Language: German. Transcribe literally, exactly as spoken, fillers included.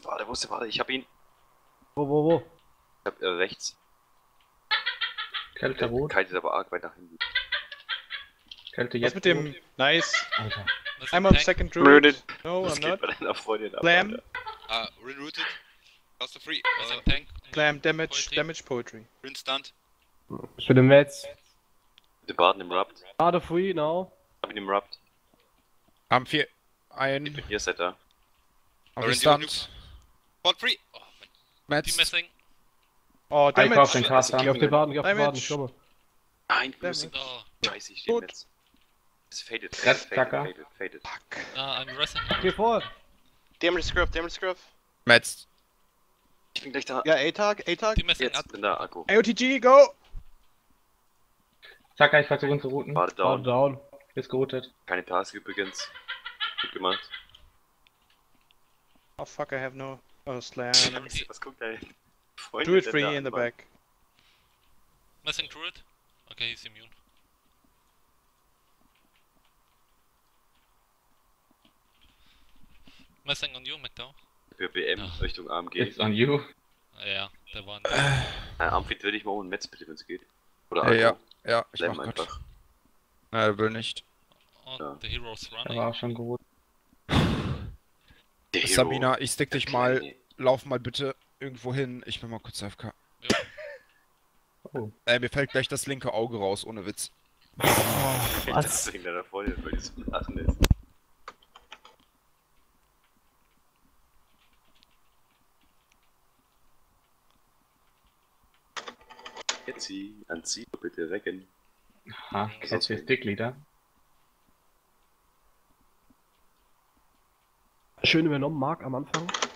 Warte, wo ist der? Warte, ich hab ihn. Wo, wo, wo? Ich hab äh, rechts. Kälte rot. Kalt ist aber arg weit nach hinten. Kälte Was jetzt mit dem... rot. Nice. Alter. Was I'm im on Tank? second druid. Murdered. No, Was I'm geht not. bei deiner Freundin ab? Slam. Alter? Uh, rerouted. Cluster free. Was Uh, im Tank? Slam, Damage, Poetry. Damage Poetry. Rin stunned. Ich bin im Metz. Der Baden im Rupt. Gerade free now. Hab ihn im Rupt. Haben vier. Ich Ein. bin hier, seid da. Auf Rin, die Stunt. Spot free. Oh, mein Metz. Team-Messing. Oh, Ich auf den Damage. Caster. Geh auf den Baden, geh auf den Damage. Baden, ich komme. Nein, Damage. Musik. Oh, Scheiße, ich steh Gut. jetzt. Es faded, Red faded, Tacker. faded, faded, faded. ah, I'm wrestling. Geh vor. Damage Scruff, Damage Scruff. Metz. Ich bin gleich da. Ja, A-Tag, A-Tag. Team-Messing Jetzt ab. bin da, Akku. A O T G, go! Zacker, ich versuche ihn zu routen. Warte Down, down. down. Ist geroutet. Keine Task übrigens. Gut gemacht. Oh fuck, I have no... Oh, Slam. Was guckt dein Freund? Druid denn free da in the an, Mann? back. Messing Druid. Okay, he's immune. Messing on you, McDowell. Für B M Ja. Richtung A M G. It's on you. Ah, ja, der war ein... Äh, Amphitheater würde ich mal ohne Metz bitte, wenn es geht. Oder Ja, ja. Akku. Ja, ich Slam mach grad. einfach. Na, er will nicht. Oh, Ja. the hero's Er running. war auch schon geroutet. Der Hero. Sabina, ich stick Der dich mal. Kleine. Lauf mal bitte irgendwo hin. Ich bin mal kurz A F K. Ja. Oh. Äh, mir fällt gleich das linke Auge raus, ohne Witz. Das ist wegen deiner Freundin, weil die so lachen ist. Jetzt sie, an sie bitte recken. Ha, Kälte ist Dickleader. Schön übernommen, Mark, am Anfang.